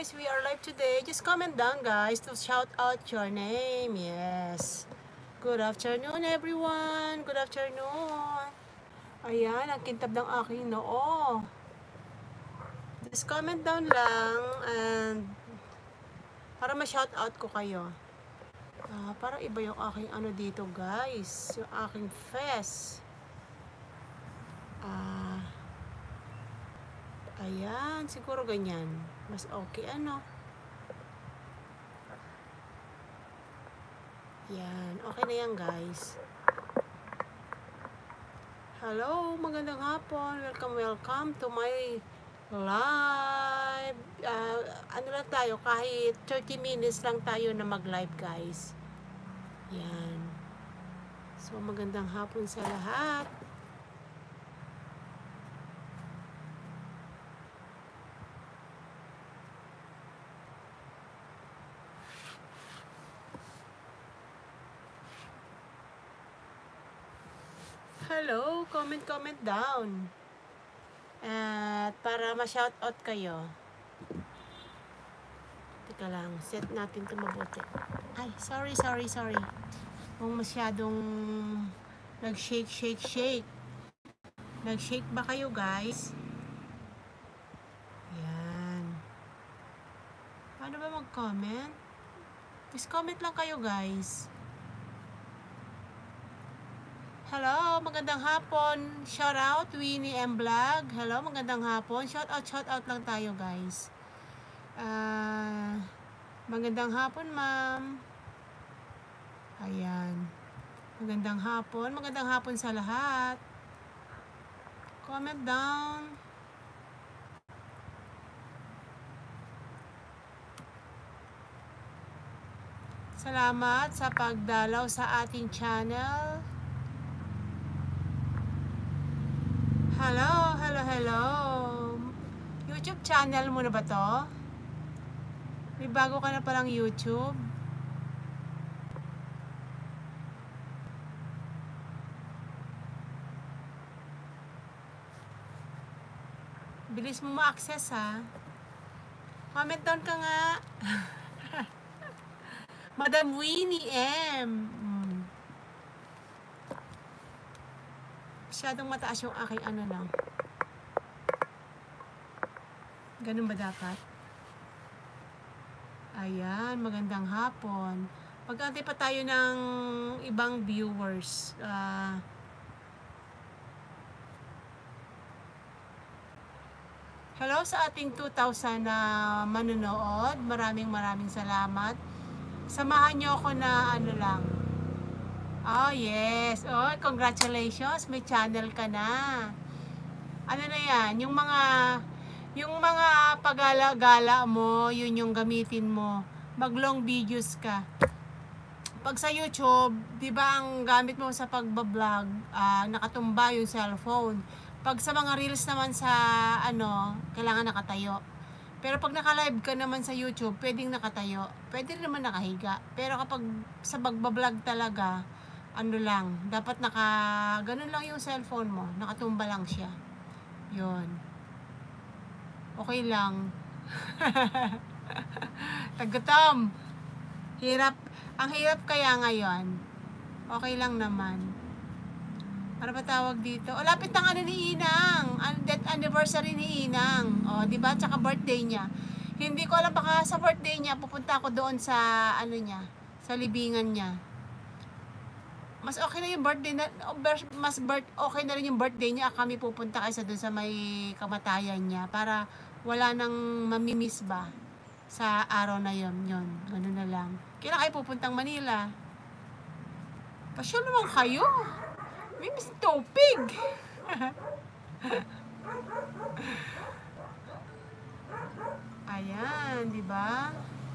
guys, we are live today. Just comment down guys to shout out your name. Yes. Good afternoon everyone. Good afternoon. Ayan, ang kintab ng aking noo. Just comment down lang and para ma-shout out ko kayo. Parang iba yung aking ano dito guys. Yung aking face. Ayan, siguro ganyan. Mas okay ano. Yan, okay na yan guys. Hello, magandang hapon. Welcome to my live. Ano lang tayo, kahit 30 minutes lang tayo na mag-live guys. Yan. So, magandang hapon sa lahat. Hello, comment down. At para ma-shoutout kayo. Teka lang, set natin ito mabuti. Ay, sorry. Kung masyadong nag-shake. Nag-shake ba kayo guys? Yan. Paano ba mag-comment? Please comment lang kayo guys. Hello, magandang hapon. Shout out Winnie M Vlog. Hello, magandang hapon. Shout out lang tayo, guys. Magandang hapon, ma'am. Ayan. Magandang hapon sa lahat. Comment down. Salamat sa pagdalaw sa ating channel. Hello. YouTube channel mo na ba to? May bago ka na palang YouTube? Bilis mo ma-access ha. Comment down ka nga. Madam Winnie M. Masyadong mataas yung aking ano lang. Ganun ba dapat? Ayan, magandang hapon. Pag-antay pa tayo ng ibang viewers. Hello sa ating 2,000 na manonood. Maraming salamat. Samahan nyo ako na ano lang. Oh, yes. Oh, congratulations. May channel ka na. Ano na yan? Yung mga pagala-gala mo, yun yung gamitin mo. Mag-long videos ka. Pag sa YouTube, di ba ang gamit mo sa pagbablog, nakatumba yung cellphone. Pag sa mga reels naman sa kailangan nakatayo. Pero pag naka-live ka naman sa YouTube, pwedeng nakatayo. Pwede rin naman nakahiga. Pero kapag sa pagbablog talaga, dapat ganun lang yung cellphone mo, nakatumba lang siya. Yun. Okay lang. Tagutom. Hirap. Ang hirap kaya ngayon. Okay lang naman. Para ba tawag dito? Lapit ng ni Inang. Death anniversary ni Inang. Diba? Tsaka birthday niya. Hindi ko alam, baka sa birthday niya, pupunta ako doon sa, sa libingan niya. Mas okay na yung birthday na, okay na rin yung birthday niya, kami pupunta kaysa doon sa may kamatayan niya para wala nang mamimiss ba sa araw na yun. Ganun na lang. Kailan kayo pupuntang Manila? Pasyal naman kayo. Miss Topig. Ayan, di ba?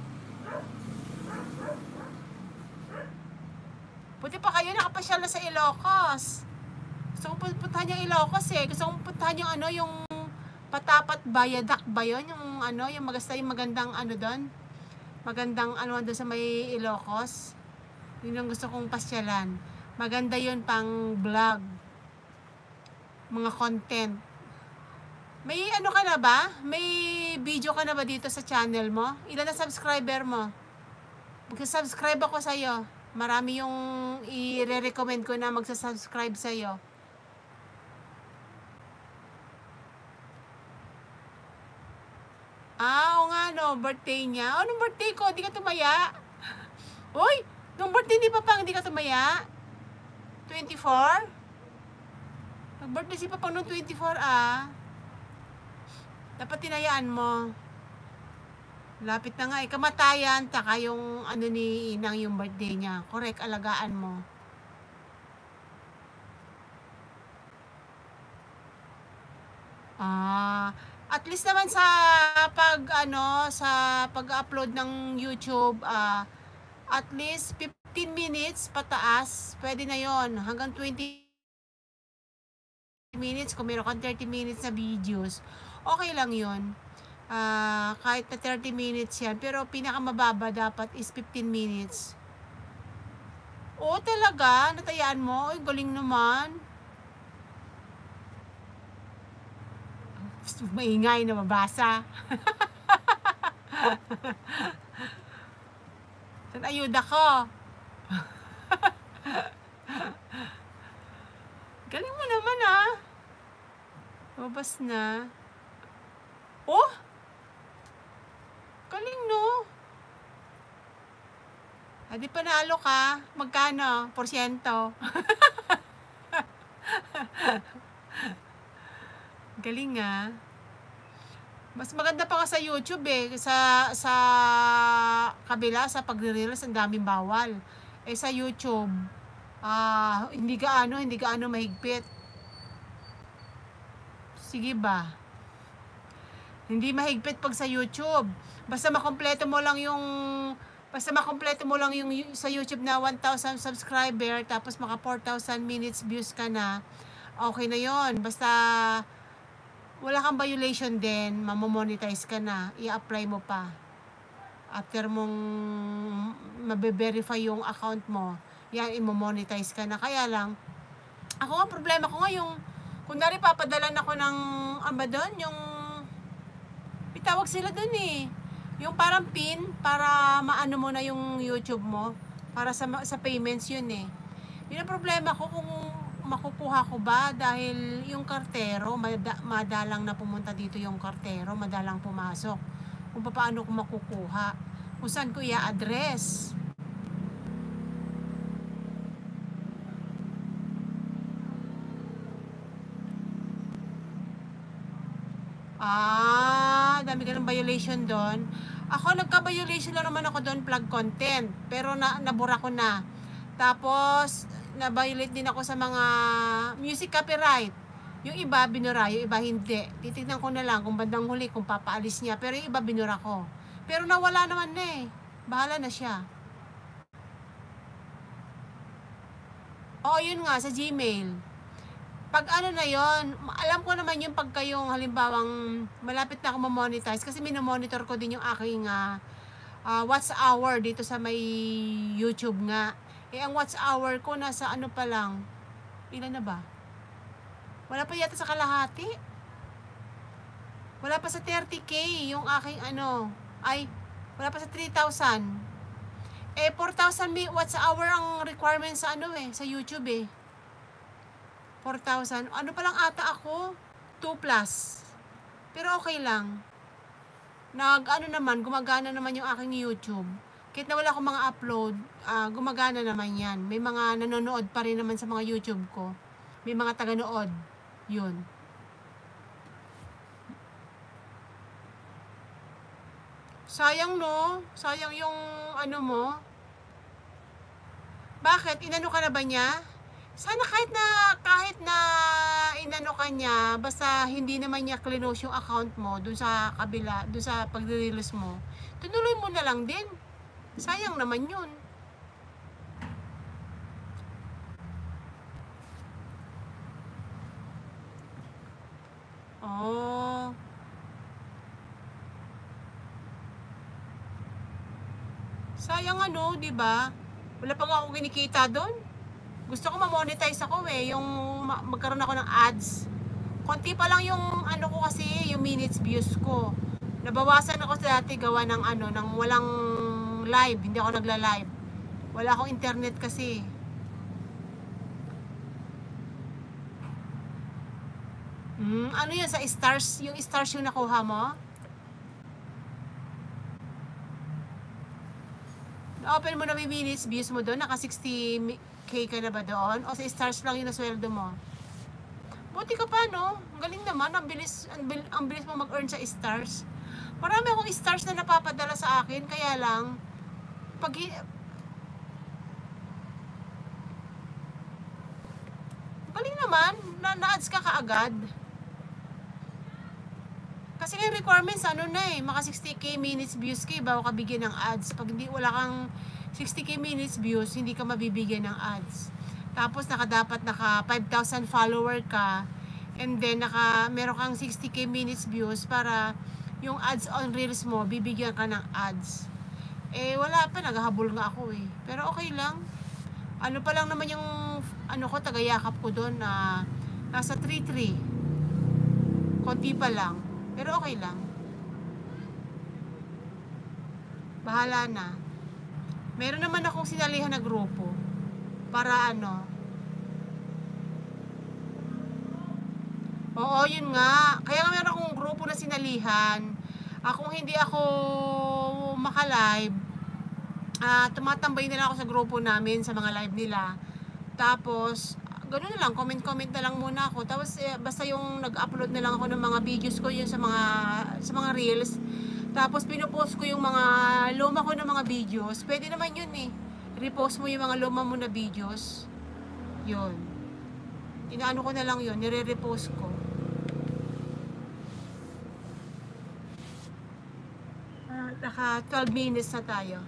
Buti pa kayo nakapasyal na sa Ilocos. Gusto kong puntahan yung Ilocos eh. Gusto kong puntahan yung yung Patapat Viaduct ba yun? Yung yung magandang doon. Magandang doon sa may Ilocos. Yun yung gusto kong pasyalan. Maganda yun pang vlog. Mga content. May ano ka na ba? May video ka na ba dito sa channel mo? Ilan na subscriber mo? Mag-subscribe ako sa'yo. Marami yung i-recommend ko na magsa-subscribe sa'yo. Oo nga no, birthday niya. Nung birthday ko, hindi ka tumaya. Uy, nung birthday di pa pang hindi ka tumaya. 24? Nag-birthday si Papang nung 24 ah. Dapat tinayaan mo. Lapit na nga eh. Kamatayan, taka yung ano ni Inang yung birthday niya. Correct, alagaan mo. At least naman sa pag-upload ng YouTube, at least 15 minutes pataas, pwede na yon. Hanggang 20 minutes, kung meron kang 30 minutes na videos, okay lang yon. Kahit na 30 minutes yan, pero pinakamababa dapat is 15 minutes. Oo talaga, natayaan mo. Ay, galing naman. Maingay na mabasa. Saan ayuda ko? Galing mo naman ah. Mabas na. Oh! Galing no? Di panalo ka. Magkano? Porsyento. Galing ah. Mas maganda pa ka sa YouTube eh. Sa kabila, sa pagre-reels, ang daming bawal. Sa YouTube, hindi gaano mahigpit. Sige ba? Hindi mahigpit pag sa YouTube. Basta makompleto mo lang yung sa YouTube na 1,000 subscriber, tapos maka 4,000 minutes views ka na, okay na yon. Basta wala kang violation din, mamomonetize ka na, i-apply mo pa. After mong mabe-verify yung account mo, yan, i-monetize ka na. Kaya lang, ang problema ko nga yung, kunwari papadalan ako ng, doon, yung, itawag sila doon eh. Yung parang pin, para maano mo na yung YouTube mo, para sa payments yun eh. Yun ang problema ko kung makukuha ko ba, dahil yung kartero, madalang na pumunta dito yung kartero, madalang pumasok. Kung paano ko makukuha, kung saan ko i-address. Dami ka ng violation doon. Ako, nagka-violation lang naman ako doon, plug content. Pero nabura ko na. Tapos, na-violate din ako sa mga music copyright. Yung iba, binura. Yung iba, hindi. Titignan ko na lang kung bandang huli, kung papaalis niya. Pero yung iba, binura ko. Pero nawala naman na eh. Bahala na siya. Oo, yun nga, sa Gmail. Pag ano na yon, alam ko naman yung pagka yung halimbawang malapit na ako ma-monetize, kasi minomonitor ko din yung aking watch hour dito sa may YouTube nga. Ang watch hour ko nasa ano pa lang, ilan na ba? Wala pa yata sa kalahati. Wala pa sa 30K yung aking wala pa sa 3,000. 4,000 watch hour ang requirement sa sa YouTube eh. 4,000. Ano pa lang ata ako? 2+. Pero okay lang. Gumagana naman yung aking YouTube. Kahit na wala akong mga upload, gumagana naman yan. May mga nanonood pa rin naman sa mga YouTube ko. May mga taga-nood. Yun. Sayang no? Sayang yung mo. Bakit? Inano ka na ba niya? Sana kahit na inano ka niya, basta hindi naman niya close yung account mo dun sa kabila, dun sa pagre-release mo. Tunuloy mo na lang din. Sayang naman yun. Oh. Sayang di ba? Wala pa nga ako kinikita doon. Gusto ko ma-monetize ako yung magkaroon ako ng ads. Konti pa lang yung ano ko kasi, yung minutes views ko. Nabawasan ako sa dati gawa ng ano, ng walang live. Hindi ako nagla-live. Wala akong internet kasi. Ano yun sa stars? Yung stars yung nakuha mo? Open mo na may minutes views mo doon. Naka 60k ka na ba doon? O sa stars lang yung nasweldo mo? Buti ka pa, no? Ang galing naman. Ang bilis mo mag-earn sa stars. Marami akong stars na napapadala sa akin. Kaya lang, pag galing naman, na-ads ka kaagad. Kasi yung requirements, ano na eh, maka 60k minutes views ka, bago ka bigyan ng ads. Pag hindi, wala kang 60k minutes views, hindi ka mabibigyan ng ads. Tapos dapat naka 5,000 follower ka, and then meron kang 60k minutes views para yung ads on reels mo, bibigyan ka ng ads. Eh, wala pa, naghahabol nga ako eh. Pero okay lang. Ano pa lang naman yung, ano ko, tagayakap ko doon na nasa 3-3. Konti pa lang. Pero okay lang. Bahala na. Meron naman akong sinalihan na grupo. Para ano. Oo, yun nga. Kaya nga meron akong grupo na sinalihan. Kung hindi ako maka-live, tumatambay na lang ako sa grupo namin, sa mga live nila. Tapos, ganoon na lang, comment na lang muna ako. Tapos basta yung nag-upload na lang ako ng mga videos ko yun sa mga reels. Tapos pinopost ko yung mga luma ko ng mga videos. Pwede naman yun eh. Repost mo yung mga luma mo na videos. Yun. Inaano ko na lang yun, nire-repost ko. Naka 12 minutes na tayo.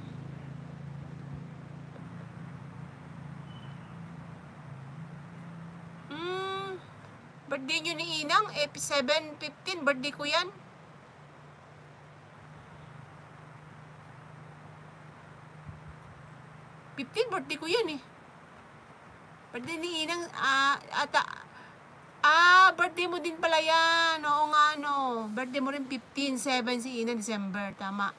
Birthday nyo ni Inang, 7/15, birthday ko yan. Birthday ko yan eh. Birthday ni Inang, birthday mo din pala yan. Oo nga, no. Birthday mo rin 15, 7 si Inang, December. Tama.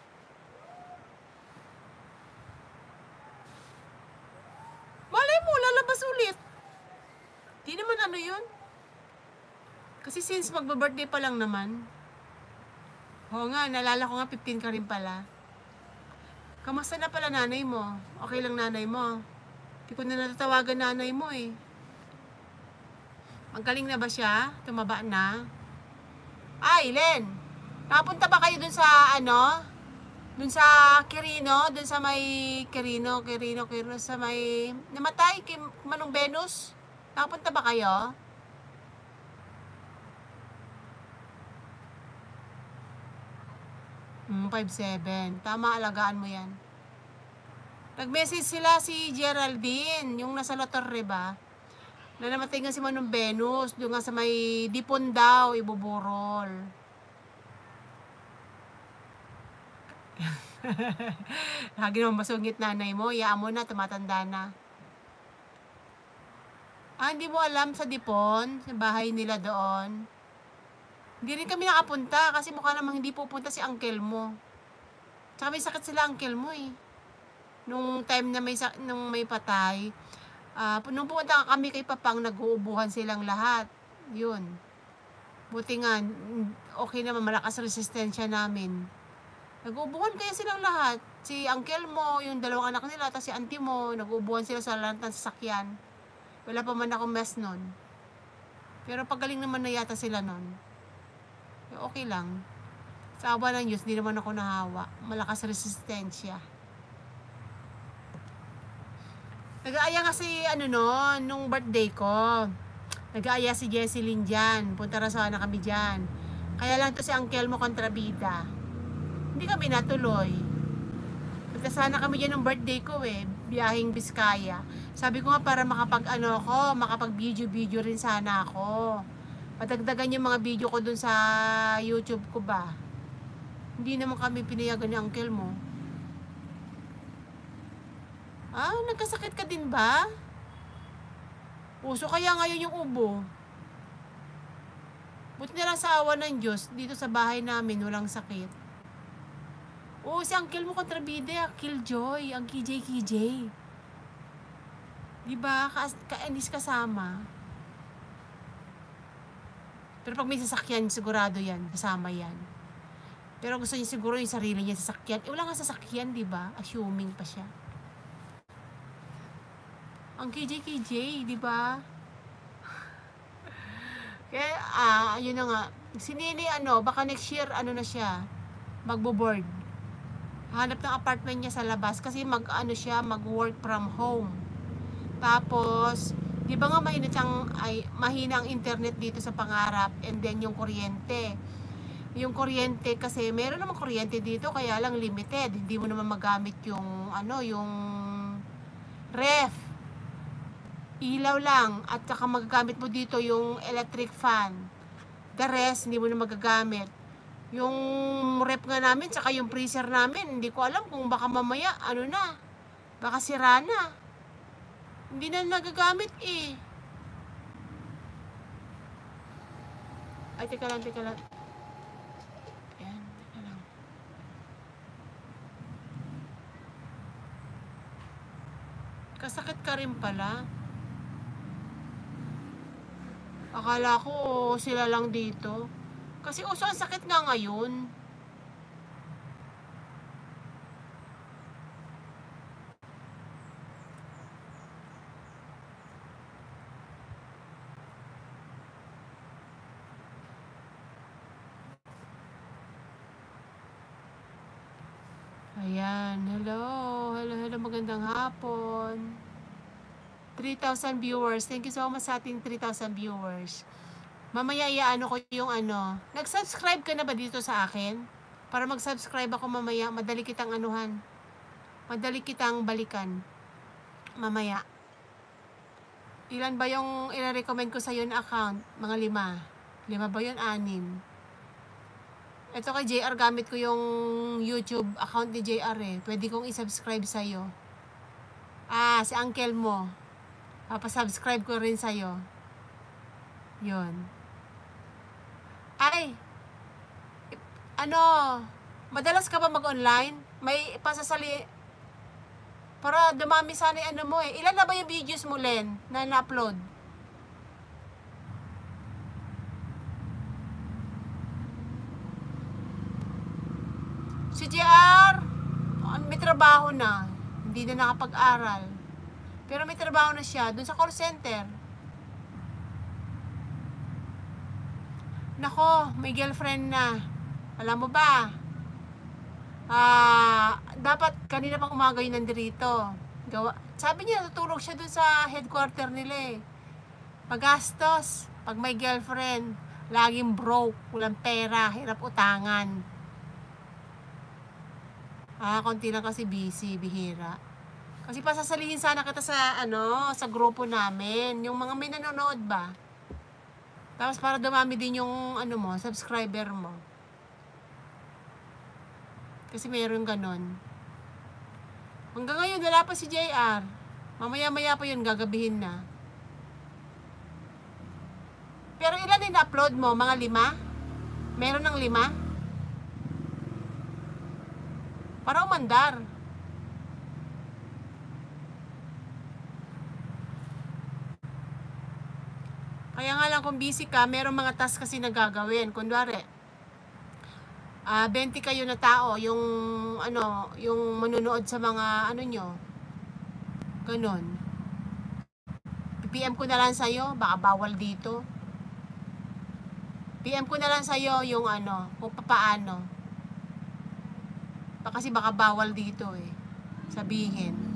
Malay mo, lalabas ulit. Di naman ano yun. Kasi since magba-birthday pa lang naman. Oo nga, naalala ko nga 15 ka rin pala. Kamusta na pala nanay mo? Okay lang nanay mo? Hindi ko na natatawagan nanay mo eh. Ang galing na ba siya? Tumaba na? Len! Napunta ba kayo dun sa ano? Dun sa Quirino? Dun sa may Quirino sa may namatay kay Manong Venus? Napunta ba kayo? 5-7. Tama, alagaan mo yan. Nag-message sila si Geraldine, yung nasa La Torre ba? Na namatay nga si Manong Venus, doon nga sa may Dipon daw, Ibuburol. Lagi naman masungit nanay mo, iyaan mo na, tumatanda na. Hindi mo alam sa Dipon, sa bahay nila doon. Hindi rin kami nakapunta kasi mukha namang hindi pupunta si uncle mo. Tsaka may sakit sila uncle mo eh. Nung time na nung may patay, nung pumunta kami kay Papang, nag-uubuhan silang lahat. Yun. Buti nga, okay naman, malakas resistensya namin. Nag-uubuhan kaya silang lahat. Si uncle mo, yung dalawang anak nila, tapos si auntie mo, nag-uubuhan sila sa lahat ng sasakyan. Wala pa man akong mess nun. Pero pagaling naman na yata sila nun. Okay lang. Sa awa ng Diyos, di naman ako nahawa. Malakas resistensya. Nag-aaya nga si, nung birthday ko. Nag-aaya si Jesselyn dyan. Punta na sana kami dyan. Kaya lang to si uncle mo kontrabida. Hindi kami natuloy. Punta sana kami dyan ng birthday ko eh. Biyahing Biskaya. Sabi ko nga para makapag-video rin sana ako. Padagdagan yung mga video ko dun sa YouTube ko ba. Hindi naman kami pinayagan ni uncle mo. Nagkasakit ka din ba? Uso kaya ngayon yung ubo. Buti na lang sa awa ng Diyos, dito sa bahay namin, walang sakit. Oo, si uncle mo kontrabida, Killjoy, ang KJ. Diba? Kaanis kasama. Pero pag may sasakyan, sigurado yan, kasama yan. Pero gusto niya siguro yung sarili niya sasakyan. Wala nga sasakyan, diba? Assuming pa siya. Ang KJ, diba? Kaya, yun na nga. Si Nini, baka next year, na siya, magbo-board. Hanap ng apartment niya sa labas kasi mag-work from home. Tapos, di ba nga mahina ang internet dito sa Pangarap, and then yung kuryente. Yung kuryente kasi, meron namang kuryente dito, kaya lang limited. Hindi mo naman magamit yung ref. Ilaw lang, at saka magagamit mo dito yung electric fan. The rest, hindi mo na magagamit. Yung ref nga namin, saka yung freezer namin, hindi ko alam kung baka mamaya, baka sira na. Hindi na nagagamit eh. Ay, teka lang. Ayan, teka lang. Kasakit ka rin pala. Akala ko sila lang dito. Kasi uso ang sakit nga ngayon. Ayan, hello, magandang hapon. 3,000 viewers. Thank you so much sa ating 3,000 viewers. Mamaya ko yung Nag-subscribe ka na ba dito sa akin? Para mag-subscribe ako mamaya. Madali kitang Madali kitang balikan. Mamaya. Ilan ba yung i-recommend ko sa iyo na account? Mga 5. 5 ba yun? 6. Ito kay JR, gamit ko yung YouTube account ni JR eh. Pwede kong i-subscribe sa iyo. Si uncle mo. Papasubscribe ko rin sa iyo. Yun. Ay, madalas ka ba mag-online? May pasasali, para dumami sana yung mo eh. Ilan na ba yung videos mo, Len, na na-upload? Si JR, may trabaho na. Hindi na nakapag-aral. Pero may trabaho na siya, dun sa call center. Nako, may girlfriend na. Alam mo ba? Dapat kanina pang umaga yun nandito. Sabi niya, tutulog siya dun sa headquarter nila eh. Pagastos. Pag may girlfriend, laging broke, walang pera, hirap utangan. Konti lang kasi busy, bihira. Kasi pasasalihin sana kita sa grupo namin. Yung mga may nanonood ba? Tapos para dumami din yung subscriber mo. Kasi mayroon ganon. Hanggang ngayon wala pa si JR. Mamaya-maya pa yun, gagabihin na. Pero ilan din upload mo? Mga 5? Meron ng 5? Para umandar. Kaya nga lang kung busy ka, merong mga task kasi nagagawin. Kunwari, 20 kayo na tao, yung manunood sa mga nyo. Ganon. PM ko na lang sa'yo, baka bawal dito. PM ko na lang sa'yo yung kung paano. Kasi baka bawal dito eh. Sabihin.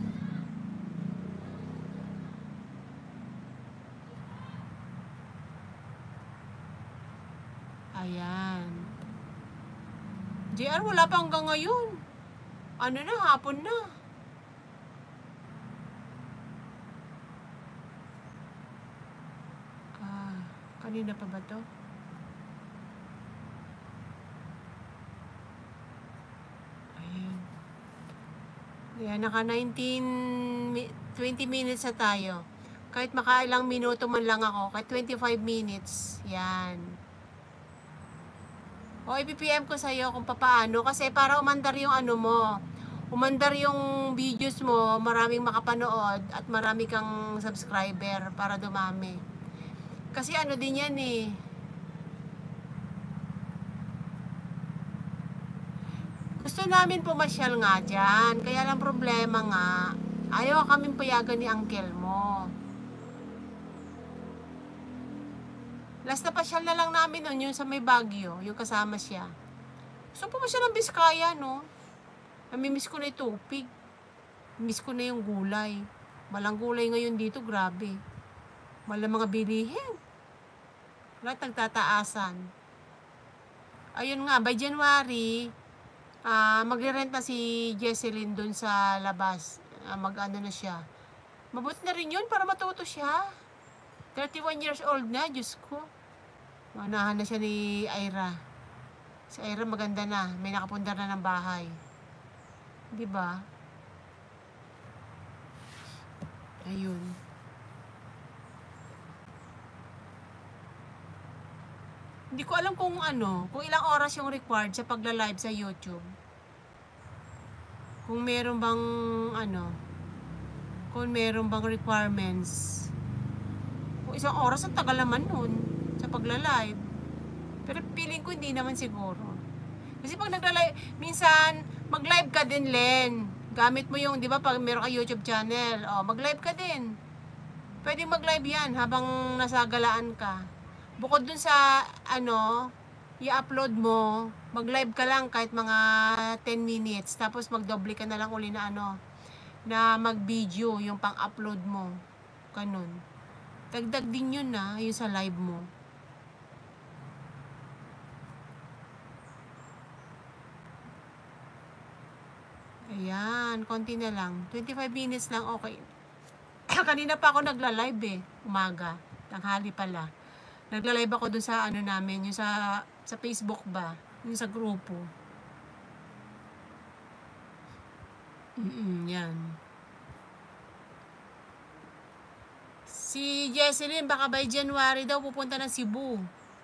Ayan. JR, wala pa hanggang ngayon. Hapon na. Kanina pa ba to? Ayan. Ayan, naka 20 minutes na tayo. Kahit makailang minuto man lang ako, kahit 25 minutes. Yan. O, i-PM ko sa'yo kung paano. Kasi para umandar yung ano mo. Umandar yung videos mo, maraming makapanood at marami kang subscriber para dumami. Kasi ano din yan eh. Gusto namin pumasyal nga dyan. Kaya lang problema nga, ayaw kaming payagan ni uncle mo. Last na pasyal na lang namin nun, yung sa may Baguio, yung kasama siya. So, pumasyal ng Biskaya, no? Namimiss ko na yung tupig. Miss ko na yung gulay. Malang gulay ngayon dito, grabe. Malang mga bilihin. Lahat nagtataasan. Ayun nga, by January, magre-rent na si Jesseline dun sa labas. Mag-ano na siya. Mabuti na rin yun para matuto siya. 31 years old na, Diyos ko. Manahan na siya ni Ira. Si Ira maganda na, may nakapundar na ng bahay. 'Di ba? Ayun. Hindi ko alam kung ilang oras yung required sa pagla-live sa YouTube. Kung meron bang kung meron bang requirements. Kung isang oras, ang tagal naman nun sa pagla-live. Pero feeling ko hindi naman siguro. Kasi pag nagla-live, minsan mag-live ka din, Len. Gamit mo yung, di ba, pag meron ka YouTube channel, mag-live ka din. Pwede mag-live yan habang nasa galaan ka. Bukod dun sa, i-upload mo, mag-live ka lang kahit mga 10 minutes. Tapos mag-double ka na lang uli na na mag-video yung pang-upload mo. Ganun. Dagdag din yun yung sa live mo. Ayan, konti na lang. 25 minutes lang, okay. Kanina pa ako nagla-live umaga. Tanghali pala. Nagla-live ako dun sa namin, yung sa Facebook ba, yung sa grupo. Yan. Si Jesseline, baka by January daw pupunta ng Cebu.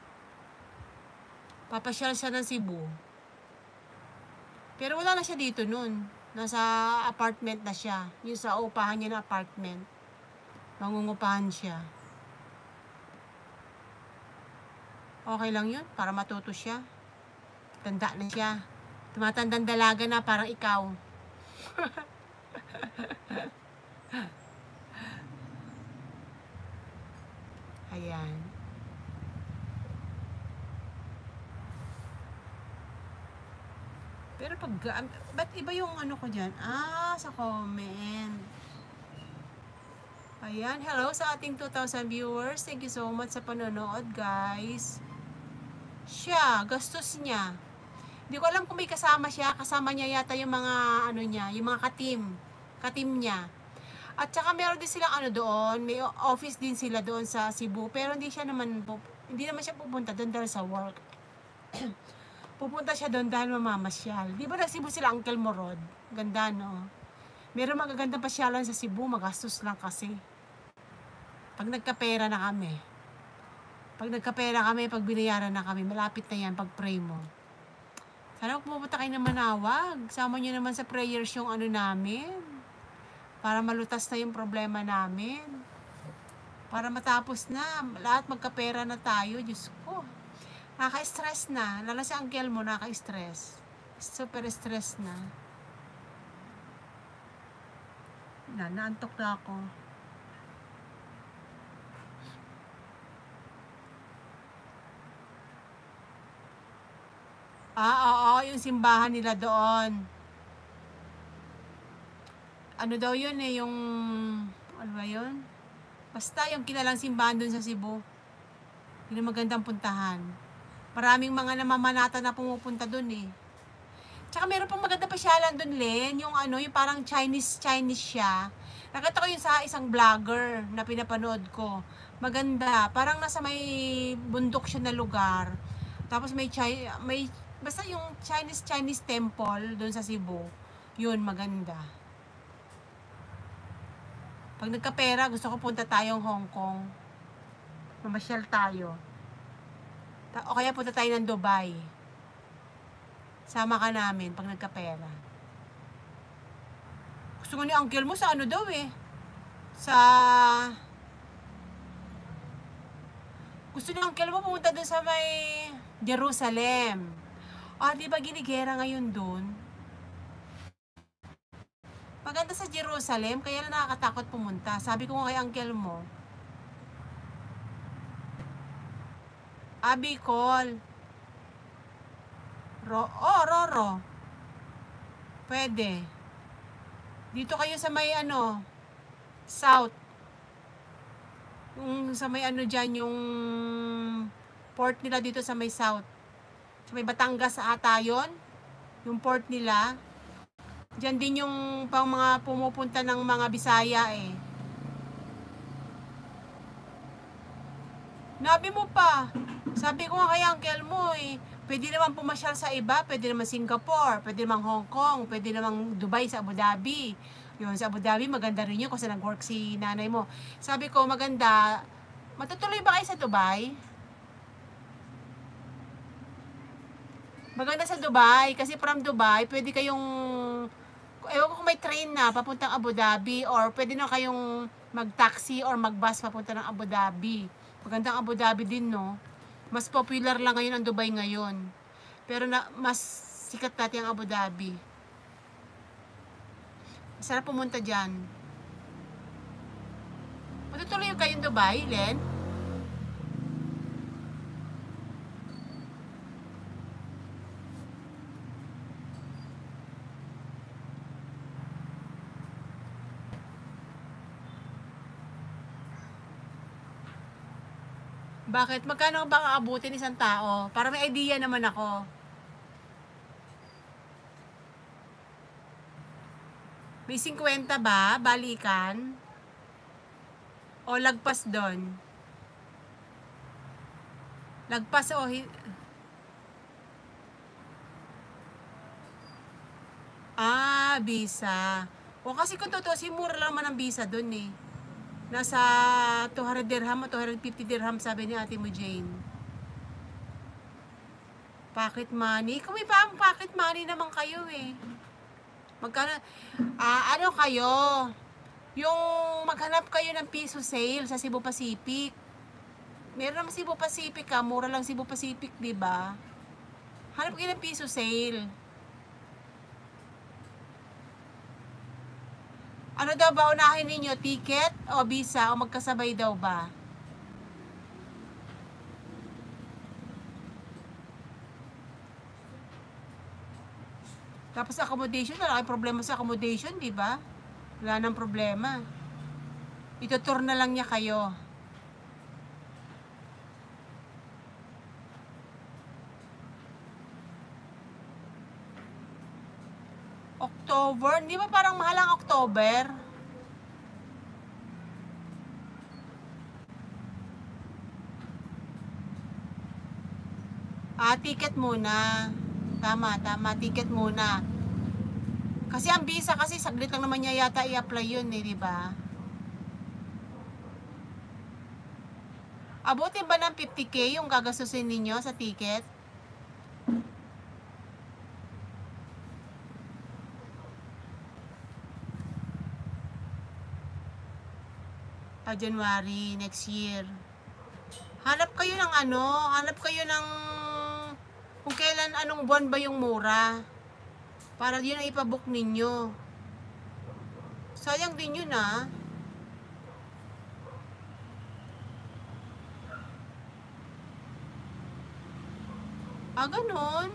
Papasyal siya ng Cebu. Pero wala na siya dito nun. Nasa apartment na siya. Yung sa upahan niya na apartment. Mangungupahan siya. Okay lang yun. Para matuto siya. Tanda na siya. Tumatandang dalaga na parang ikaw. Ayan. Pero ba't iba yung ko dyan? Sa comment. Ayan, hello sa ating 2,000 viewers. Thank you so much sa panonood, guys. Siya, gastos niya. Hindi ko alam kung may kasama siya. Kasama niya yata yung mga, niya, yung mga katim niya. At saka meron din silang doon, may office din sila doon sa Cebu. Pero hindi naman siya pupunta doon dahil sa work. Pupunta siya doon dahil mamamasyal. Di ba nag-Cebu sila, Uncle Morod? Ganda, no? Meron magagandang pasyalan sa Cebu, magastos lang kasi. Pag nagkapera na kami. Pag binayaran na kami, malapit na yan, pag-pray mo. Sana pumunta kayo ng Manawag. Sama nyo naman sa prayers yung namin. Para malutas na yung problema namin. Para matapos na, lahat magkapera na tayo, Diyos ko. Nakaka-stress na. Lalo si uncle mo, nakaka-stress. Super stress na. Naantok na ako. Oo, yung simbahan nila doon. Ano daw yun yung, ano ba yun? Basta yung kilalang simbahan doon sa Cebu. Yun ang magandang puntahan. Maraming mga namamanata na pumupunta doon Tsaka meron pang maganda pasyalan doon, Len. Yung yung parang Chinese siya. Nakita ko yun sa isang vlogger na pinapanood ko. Maganda. Parang nasa may bundok siya na lugar. Tapos may basta yung Chinese temple doon sa Cebu. Yun, maganda. Pag nagkapera, gusto ko punta tayong Hong Kong. Mamasyal tayo. O kaya punta tayo ng Dubai. Sama ka namin pag nagkapera. Gusto nga ni uncle mo sa ano daw eh. Gusto ni uncle mo pumunta dun sa may Jerusalem. Di ba ginigera ngayon dun? Maganda sa Jerusalem, kaya lang nakakatakot pumunta. Sabi ko nga kay uncle mo, Bicol. Roro. Pwede. Dito kayo sa may South. Yung sa may dyan, yung port nila dito sa may South. Sa may Batangas ata yun. Yung port nila. Diyan din yung pang mga pumupunta ng mga Bisaya eh. Nabi mo pa. Sabi ko nga kay uncle mo eh. Pwede naman pumasyal sa iba. Pwede naman Singapore. Pwede naman Hong Kong. Pwede naman Dubai sa Abu Dhabi. Yun, sa Abu Dhabi maganda rin yun kasi nag-work si nanay mo. Sabi ko maganda. Matutuloy ba kayo sa Dubai? Maganda sa Dubai. Kasi from Dubai, pwede kayong ewan ko kung may train na papuntang Abu Dhabi or pwede na kayong mag-taxi or mag-bus papunta ng Abu Dhabi. Magandang Abu Dhabi din, no? Mas popular lang ngayon ang Dubai ngayon. Pero mas sikat natin ang Abu Dhabi. Masarap pumunta dyan. Matutuloy kayong Dubai, Len? Bakit? Magkano ba aabutin isang tao? Para may idea naman ako. May 50 ba? Balikan? O lagpas doon? Lagpas o... Visa. O kasi kung totoo, mura lang naman ang visa doon eh. Nasa 200 dirham o 250 dirham sabi ni ate mo Jane. Pocket money? Kung may pocket money naman kayo eh. Magkano? Ano kayo? Yung maghanap kayo ng piso sale sa Cebu Pacific. Meron naman Cebu Pacific mura lang Cebu Pacific, di ba? Hanap kayo ng piso sale. Ano daw ba unahin ninyo? Ticket o visa o magkasabay daw ba? Tapos accommodation, wala kayong problema sa accommodation, di ba? Wala nang problema. Itutour na lang niya kayo. October? Di ba parang mahal ang October? Ticket muna. Tama, ticket muna. Kasi ang visa kasi saglit lang naman niya yata i-apply yun eh, di ba? Abutin ba ng 50k yung gagastusin ninyo sa ticket? January next year. Hanap kayo ng hanap kayo ng kung kailan, anong buwan ba yung mura. Para yun ang ipabook ninyo. Sayang din yun Ganon.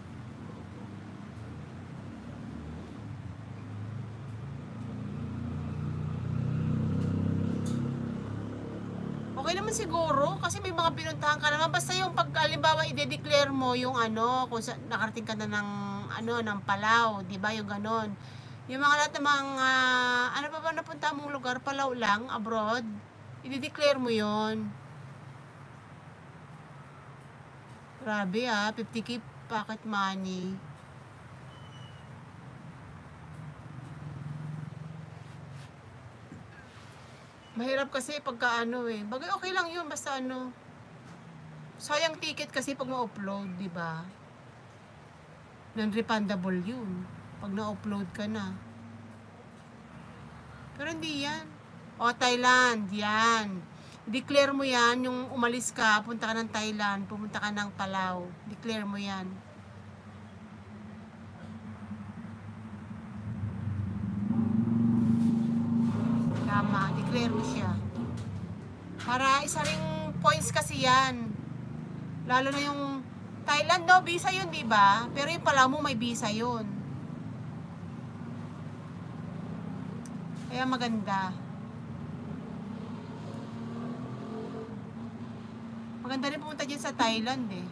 Okay naman siguro kasi may mga pinuntahan ka naman basta yung pag halimbawa i-declare mo yung kung nakarating ka na ng Palau, 'di ba? Yung ganon. Yung mga lahat ng mga ano pa ba napunta mong lugar, Palau lang abroad, i-declare mo 'yon. Grabe 50k pocket money. Mahirap kasi pagka bagay okay lang yun basta sayang ticket kasi pag ma-upload, di ba? Non-refundable yun. Pag na-upload ka na. Pero hindi yan. O, Thailand, yan. Declare mo yan, yung umalis ka, punta ka ng Thailand, pumunta ka ng Palau. Declare mo yan. Tama, declare mo siya. Para isa ring points kasi yan. Lalo na yung Thailand, no, visa yun, diba? Pero yung Palau mo, may visa yun. Kaya maganda. Maganda rin pumunta dyan sa Thailand eh.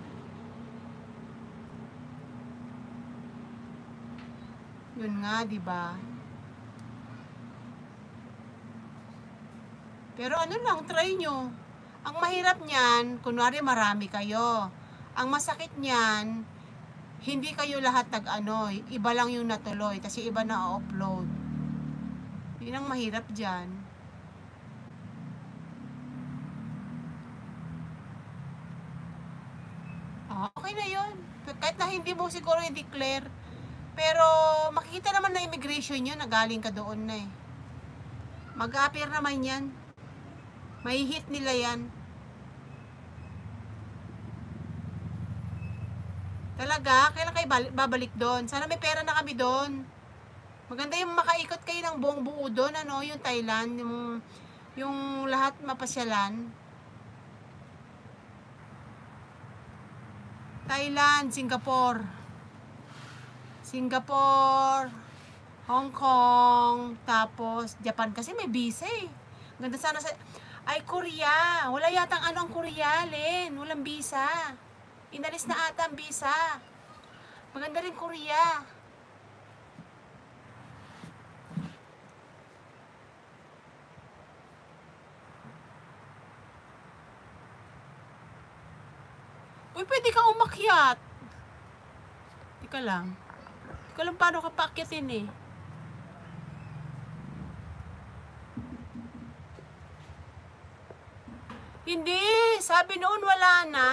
Yun nga, diba? Pero ano lang, try nyo. Ang mahirap niyan, kunwari marami kayo. Ang masakit niyan, hindi kayo lahat nag-ano, iba lang yung natuloy, kasi iba na upload. Yun ang mahirap dyan. Okay na yun. Kahit na hindi mo siguro i-declare, pero makikita naman na immigration yun, na galing ka doon na eh. Mag-appear naman yan. May hit nila yan. Talaga, kailan kayo babalik doon? Sana may pera na kami doon. Maganda yung makaikot kayo ng buong buo doon, ano, yung Thailand, yung lahat mapasyalan. Thailand, Singapore, Hong Kong, tapos Japan kasi may visa eh. Ganda sana sa... Ay, Korea. Wala yatang ano ang Korea, Len. Walang visa. Inalis na ata ang visa. Maganda rin Korea. Uy, pwede ka umakyat. Teka lang. Teka lang paano ka paakyatin eh. Hindi. Sabi noon wala na.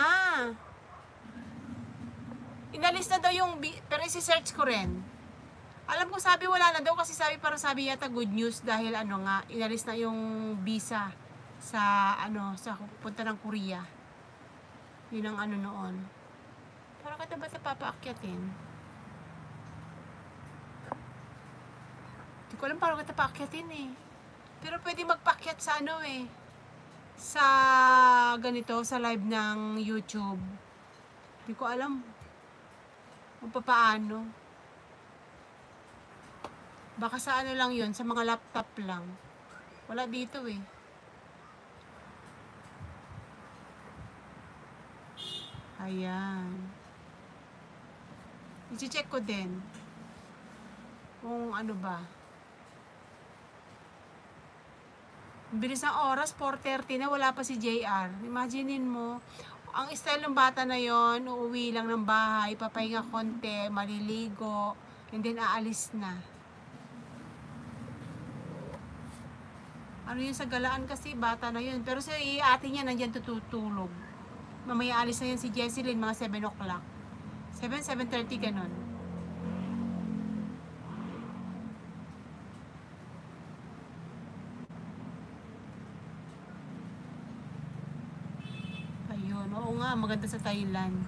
Inalis na daw yung... Pero isi-search ko rin. Alam ko sabi wala na daw kasi parang sabi yata good news dahil ano nga, inalis na yung visa sa ano, sa punta ng Korea. Yun ang ano noon. Para ka ba sa papaakyatin? Hindi ko alam paano ka paakyatin eh. Pero pwede magpaakyat sa ano eh. Sa ganito, sa live ng YouTube. Hindi ko alam kung paano. Baka sa ano lang yun, sa mga laptop lang. Wala dito eh. Ayan. I-check ko din. Kung ano ba. Bilis ng oras, 4:30 na, wala pa si JR. Imaginein mo, ang style ng bata na yon, uuwi lang ng bahay, papahinga konti, maliligo, and then aalis na. Ano yun sa galaan kasi, bata na yun. Pero si ate niya nandyan tutulog. Mamaya alis na yun si Jesselyn, mga 7 o'clock. 7:30 ganun. Ayun, oo nga, maganda sa Thailand.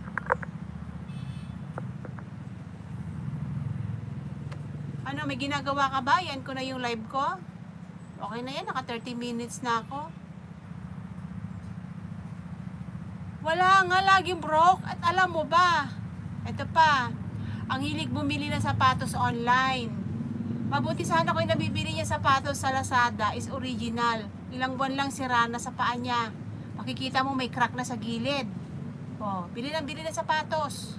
Ano, may ginagawa ka ba? Yan ko na yung live ko. Okay na yan, naka 30 minutes na ako. Wala nga, laging broke. At alam mo ba, ito pa, ang hilig bumili ng sapatos online. Mabuti sana ko yung nabibili niya sapatos sa Lazada is original. Ilang buwan lang sira na sa paa niya. Makikita mo may crack na sa gilid. Oh, bili ng sapatos.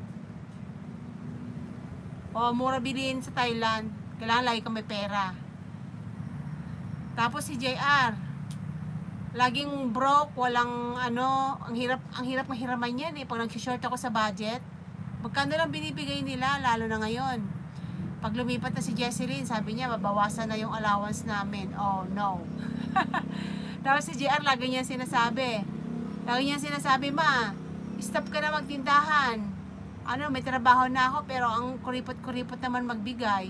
Oh, mura bilhin sa Thailand. Kailangan lagi kang may pera. Tapos si JR, laging broke, walang ano, ang hirap mahiraman yan eh. Pag nag-short ako sa budget, magkano lang binibigay nila, lalo na ngayon. Pag lumipat na si Jesselyn, sabi niya, mabawasan na yung allowance namin. Oh, no. Tapos si JR, lagi niya sinasabi, ma, stop ka na magtindahan. Ano, may trabaho na ako, pero ang kuripot-kuripot naman magbigay.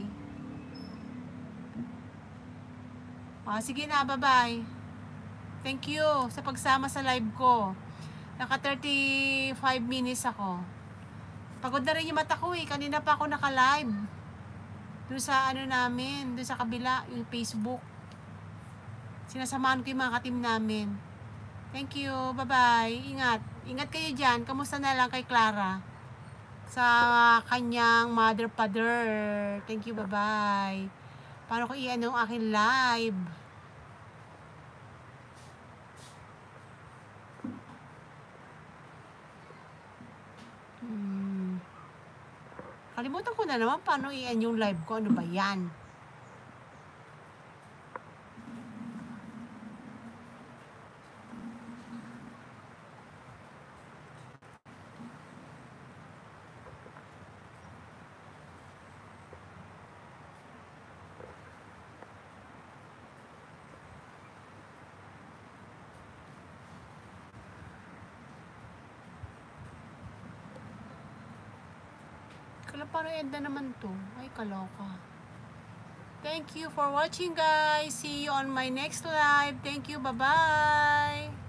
Sige na, bye-bye. Thank you sa pagsama sa live ko. Naka 35 minutes ako. Pagod na rin yung mata ko eh. Kanina pa ako naka-live. Doon sa ano namin, doon sa kabila, yung Facebook. Sinasamahan ko yung mga katim namin. Thank you, bye-bye. Ingat. Ingat kayo dyan. Kamusta na lang kay Clara? Sa kanyang mother, father. Thank you, bye-bye. Paano ko i-ano ang aking live? Kalimutan ko na naman paano i-end yung live ko. Ano ba yan? Paano end na naman to? Ay, kaloka. Thank you for watching, guys. See you on my next live. Thank you. Bye-bye.